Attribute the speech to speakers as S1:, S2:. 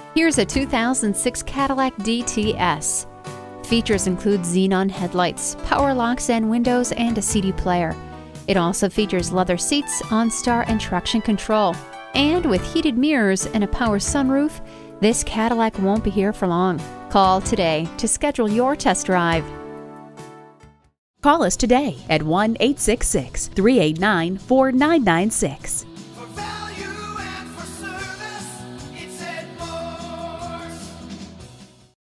S1: Here's a 2006 Cadillac DTS. Features include xenon headlights, power locks and windows, and a CD player. It also features leather seats, OnStar and traction control. And with heated mirrors and a power sunroof, this Cadillac won't be here for long. Call today to schedule your test drive.
S2: Call us today at 1-866-389-4996.